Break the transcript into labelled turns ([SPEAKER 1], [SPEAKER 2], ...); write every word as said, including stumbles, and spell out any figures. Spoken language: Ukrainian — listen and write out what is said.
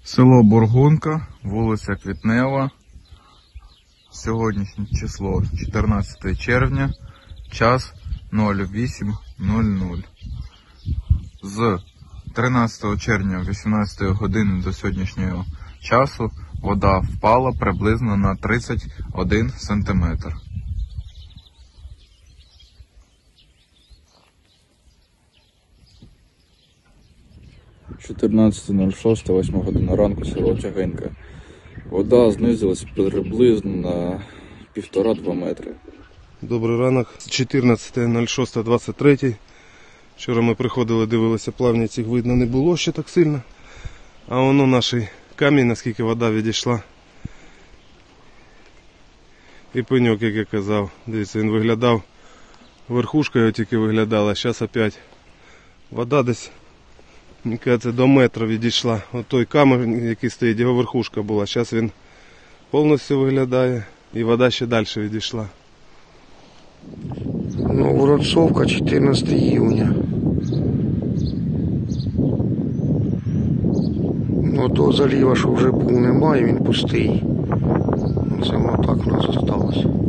[SPEAKER 1] Село Бургунка, вулиця Квітнева. Сьогоднішнє число чотирнадцяте червня, час вісім нуль нуль. З тринадцятого червня вісімнадцятої години до сьогоднішнього часу вода впала приблизно на тридцять один сантиметр.
[SPEAKER 2] чотирнадцяте шосте, восьма година ранку, село Тягенька. Вода знизилась приблизно на півтора-два метри.
[SPEAKER 3] Добрий ранок, чотирнадцяте шосте двадцять три. Вчора ми приходили, дивилися, плавні цих видно не було ще так сильно. А воно наш камінь, наскільки вода відійшла. І пеньок, як я казав. Дивіться, він виглядав, верхушка його тільки виглядала, а зараз опять вода десь, мені кажеться, до метра відійшла. От той камінь, який стоїть, його верхушка була. Зараз він повністю виглядає і вода ще далі відійшла.
[SPEAKER 4] Новородцовка, чотирнадцяте июня. Ну, того заліва, що вже був, немає, він пустий. Це воно так у нас залишилось.